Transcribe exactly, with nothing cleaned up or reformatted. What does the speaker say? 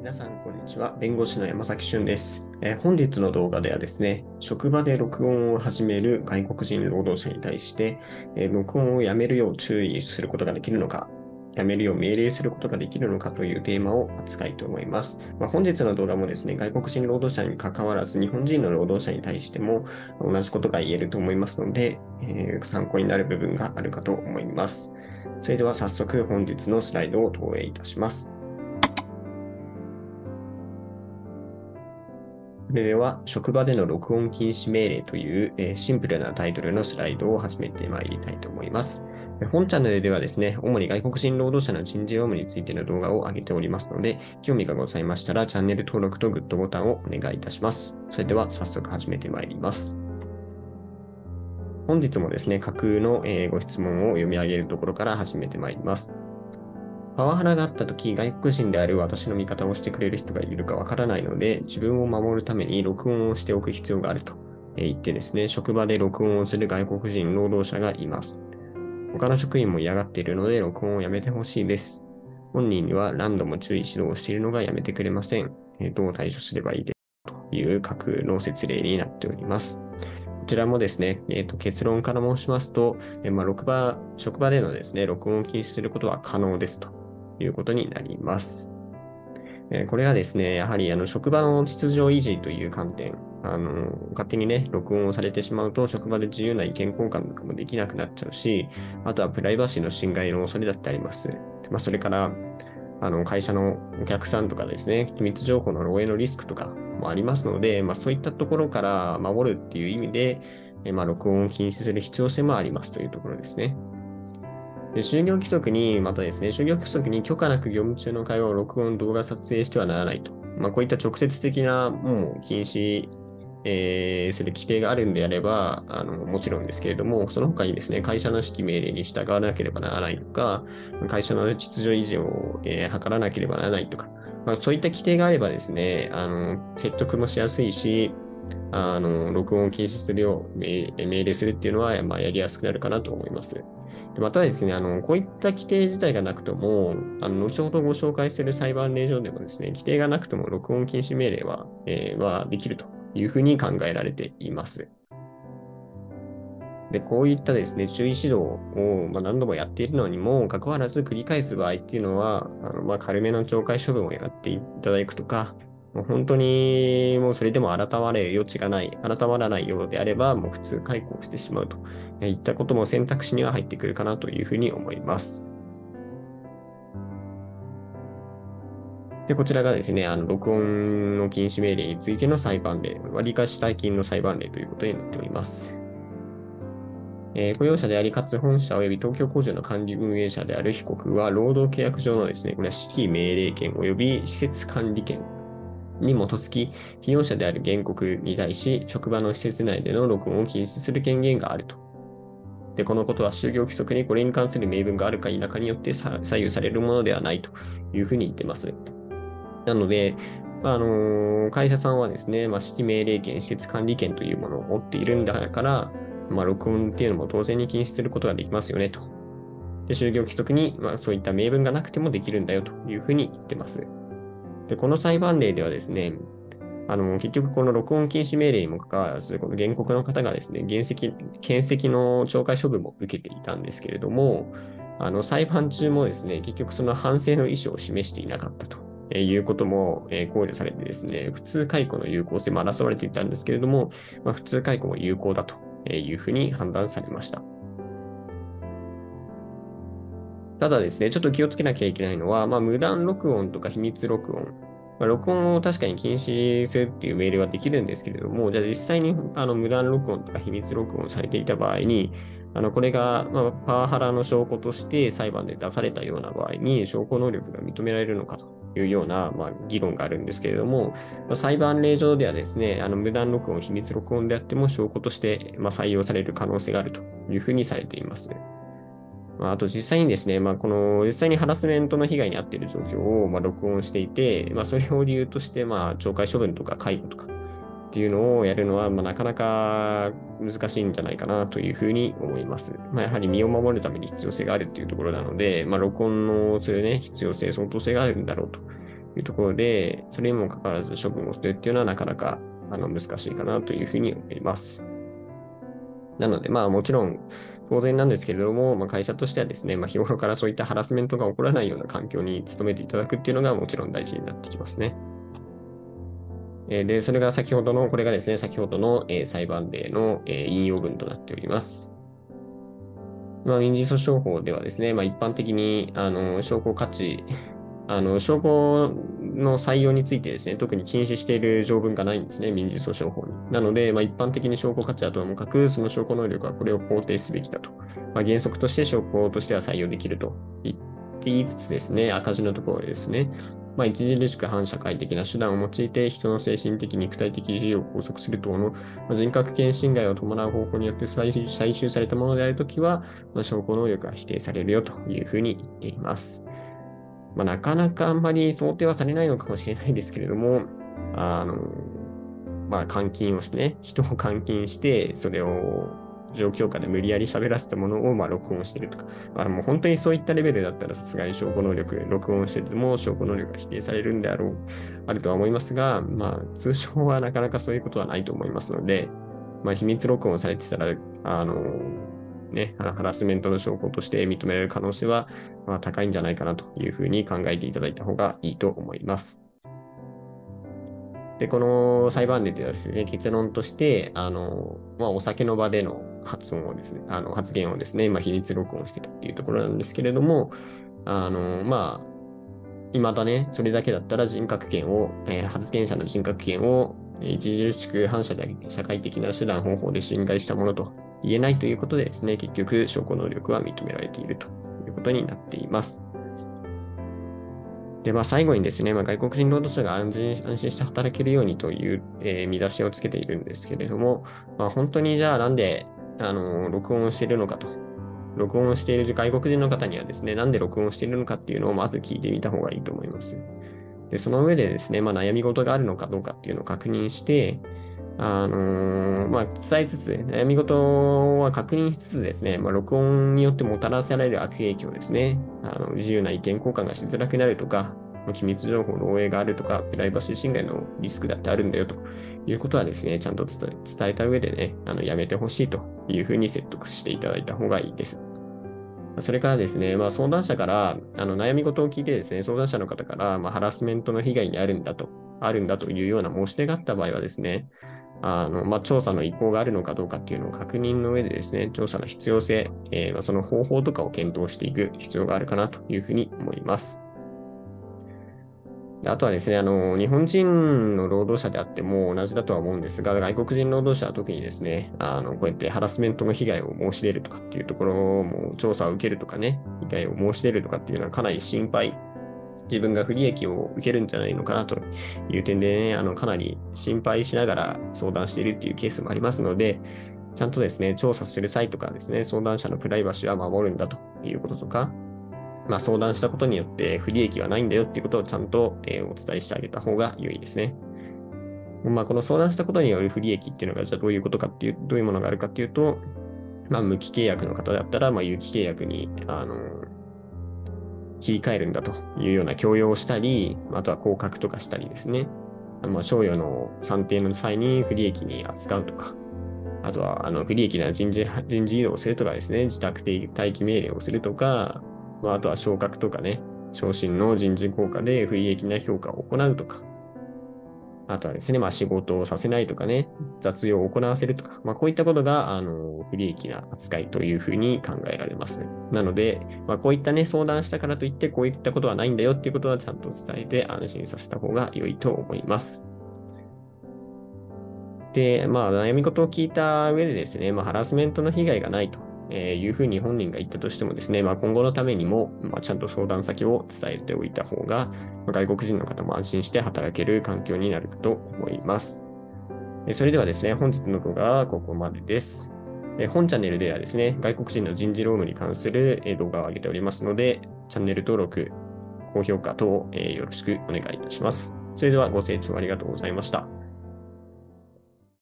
皆さん、こんにちは。弁護士の山崎俊です、えー本日の動画ではですね、職場で録音を始める外国人労働者に対して、えー録音をやめるよう注意することができるのか、やめるよう命令することができるのかというテーマを扱いと思います。まあ、本日の動画もですね、外国人労働者に関わらず、日本人の労働者に対しても同じことが言えると思いますので、えー参考になる部分があるかと思います。それでは早速本日のスライドを投影いたします。それでは、職場での録音禁止命令という、えーシンプルなタイトルのスライドを始めてまいりたいと思います。本チャンネルではですね、主に外国人労働者の人事業務についての動画を上げておりますので、興味がございましたらチャンネル登録とグッドボタンをお願いいたします。それでは早速始めてまいります。本日もですね、架空の、えーご質問を読み上げるところから始めてまいります。パワハラがあったとき、外国人である私の味方をしてくれる人がいるかわからないので、自分を守るために録音をしておく必要があると言ってですね、職場で録音をする外国人労働者がいます。他の職員も嫌がっているので、録音をやめてほしいです。本人には何度も注意指導をしているのがやめてくれません。どう対処すればいいですかという架空の説明になっております。こちらもですね、えー、と結論から申しますと、えーまあ、録場職場でのですね、録音を禁止することは可能ですということになります。えーこれがですね、やはりあの職場の秩序維持という観点、あの勝手にね、録音をされてしまうと、職場で自由な意見交換とかもできなくなっちゃうし、あとはプライバシーの侵害の恐れだってあります。まあ、それから、あの会社のお客さんとかですね、機密情報の漏洩のリスクとかもありますので、まあ、そういったところから守るっていう意味で、えまあ、録音を禁止する必要性もありますというところですね。で就業規則に、またですね、就業規則に許可なく業務中の会話を録音、動画撮影してはならないと。まあ、こういった直接的なもう禁止、えーする規定があるんであれば、あの、もちろんですけれども、その他にですね、会社の指揮命令に従わなければならないとか、会社の秩序維持を、えー図らなければならないとか、まあ、そういった規定があればですね、あの、説得もしやすいし、あの、録音を禁止するよう命命令するっていうのは、まあ、やりやすくなるかなと思います。でまたですね、あの、こういった規定自体がなくとも、あの、後ほどご紹介する裁判例上でもですね、規定がなくとも録音禁止命令は、えーはできるというふうに考えられています。で、こういったですね、注意指導を、まあ、何度もやっているのにもかかわらず繰り返す場合っていうのは、あのまあ、軽めの懲戒処分をやっていただくとか、もう本当にもうそれでも改まれる余地がない、改まらないようであれば、もう普通解雇してしまうといったことも選択肢には入ってくるかなというふうに思います。で、こちらがですね、あの録音の禁止命令についての裁判例、割り貸代金の裁判例ということになっております。えー雇用者であり、かつ本社及び東京工場の管理運営者である被告は、労働契約上のですね、これは指揮命令権及び施設管理権に基づき、被用者である原告に対し、職場の施設内での録音を禁止する権限があると。で、このことは就業規則にこれに関する明文があるか否かによって左右されるものではないというふうに言っています。なので、あのー会社さんはですね、まあ、指揮命令権、施設管理権というものを持っているんだから、まあ、録音っていうのも当然に禁止することができますよねと。で、就業規則に、まあ、そういった明文がなくてもできるんだよというふうに言ってます。で、この裁判例ではですね、あの、結局この録音禁止命令にもかかわらず、この原告の方がですね、原責、検責の懲戒処分も受けていたんですけれども、あの、裁判中もですね、結局その反省の意思を示していなかったということも考慮されてですね、普通解雇の有効性も争われていたんですけれども、まあ、普通解雇も有効だというふうに判断されました。ただですね、ちょっと気をつけなきゃいけないのは、まあ、無断録音とか秘密録音、まあ、録音を確かに禁止するっていう命令はできるんですけれども、じゃあ実際にあの無断録音とか秘密録音されていた場合に、あのこれが、まあ、パワハラの証拠として裁判で出されたような場合に、証拠能力が認められるのかというような、まあ、議論があるんですけれども、まあ、裁判例上ではですね、あの無断録音、秘密録音であっても証拠として、まあ、採用される可能性があるというふうにされています。まあ、あと実際にですね、まあ、この実際にハラスメントの被害に遭っている状況をまあ録音していて、まあ、それを理由として、まあ、懲戒処分とか解雇とかっていうのをやるのは、まあ、なかなか難しいんじゃないかなというふうに思います。まあ、やはり身を守るために必要性があるというところなので、まあ、録音をするね、必要性、相当性があるんだろうというところで、それにもかかわらず処分をするっていうのはなかなかあの難しいかなというふうに思います。なので、まあもちろん当然なんですけれども、まあ、会社としてはですね、まあ、日頃からそういったハラスメントが起こらないような環境に努めていただくっていうのがもちろん大事になってきますね。で、それが先ほどの、これがですね、先ほどの裁判例の引用文となっております。まあ、民事訴訟法ではですね、まあ、一般的にあの証拠価値、あの証拠の採用についてですね、特に禁止している条文がないんですね、民事訴訟法に。なので、まあ、一般的に証拠価値はともかく、その証拠能力はこれを肯定すべきだと。まあ、原則として証拠としては採用できると言って言いつつですね、赤字のところでですね、まあ、著しく反社会的な手段を用いて人の精神的、肉体的自由を拘束する等の人格権侵害を伴う方法によって採集されたものであるときは、まあ、証拠能力が否定されるよというふうに言っています。まあ、なかなかあんまり想定はされないのかもしれないですけれども、あの、まあ、監禁をしてね、人を監禁して、それを状況下で無理やり喋らせたものをまあ録音しているとか、まあ、もう本当にそういったレベルだったらさすがに証拠能力、録音してても証拠能力が否定されるんであろう、あるとは思いますが、まあ、通常はなかなかそういうことはないと思いますので、まあ、秘密録音されてたら、あの、ね、ハラスメントの証拠として認められる可能性は、まあ、高いんじゃないかなというふうに考えていただいた方がいいと思います。で、この裁判例ではですね、結論として、あの、まあ、お酒の場での発音をですね、あの発言をですね、まあ、秘密録音してたっていうところなんですけれども、あの、まあ、未だね、それだけだったら人格権を、えー、発言者の人格権を著しく反社会的な手段方法で侵害したものと言えないということでですね、結局証拠能力は認められているということになっています。で、まあ、最後にですね、まあ、外国人労働者が安心、安心して働けるようにという、えー、見出しをつけているんですけれども、まあ、本当にじゃあなんで、あの、録音をしているのかと。録音をしている外国人の方にはですね、なんで録音をしているのかっていうのをまず聞いてみた方がいいと思います。で、その上でですね、まあ、悩み事があるのかどうかっていうのを確認して、あのー、まあ、伝えつつ、悩み事は確認しつつですね、まあ、録音によってもたらされる悪影響ですね、あの自由な意見交換がしづらくなるとか、機密情報の漏洩があるとか、プライバシー侵害のリスクだってあるんだよということはですね、ちゃんと伝え、伝えた上でね、あのやめてほしいというふうに説得していただいた方がいいです。それからですね、まあ、相談者からあの悩み事を聞いてですね、相談者の方から、まあ、ハラスメントの被害にあるんだと、あるんだというような申し出があった場合はですね、あのまあ、調査の意向があるのかどうかっていうのを確認の上でですね、調査の必要性、えーまあ、その方法とかを検討していく必要があるかなというふうに思います。あとはですね、あの、日本人の労働者であっても同じだとは思うんですが、外国人労働者は特にですね、あの、こうやってハラスメントの被害を申し出るとかっていうところも、調査を受けるとかね、被害を申し出るとかっていうのはかなり心配、自分が不利益を受けるんじゃないのかなという点でね、あの、かなり心配しながら相談しているっていうケースもありますので、ちゃんとですね、調査する際とかですね、相談者のプライバシーは守るんだということとか、まあ、相談したことによって不利益はないんだよっていうことをちゃんと、えー、お伝えしてあげた方が良いですね。まあ、この相談したことによる不利益っていうのがじゃあどういうことかっていう、どういうものがあるかっていうと、まあ、無期契約の方だったら、まあ、有期契約に、あの、切り替えるんだというような強要をしたり、あとは降格とかしたりですね。まあ、賞与の算定の際に不利益に扱うとか、あとは、あの、不利益な人事、人事異動をするとかですね、自宅待機命令をするとか、まあ、あとは昇格とかね、昇進の人事効果で不利益な評価を行うとか、あとはですね、まあ仕事をさせないとかね、雑用を行わせるとか、まあこういったことが、あの、不利益な扱いというふうに考えられます。なので、まあこういったね、相談したからといって、こういったことはないんだよっていうことはちゃんと伝えて安心させた方が良いと思います。で、まあ悩み事を聞いた上でですね、まあハラスメントの被害がないと。えー、いうふうに本人が言ったとしてもですね、まあ、今後のためにも、まあ、ちゃんと相談先を伝えておいた方が、まあ、外国人の方も安心して働ける環境になると思います。それではですね、本日の動画はここまでです。本チャンネルではですね、外国人の人事労務に関する動画を上げておりますので、チャンネル登録、高評価等よろしくお願いいたします。それではご清聴ありがとうございました。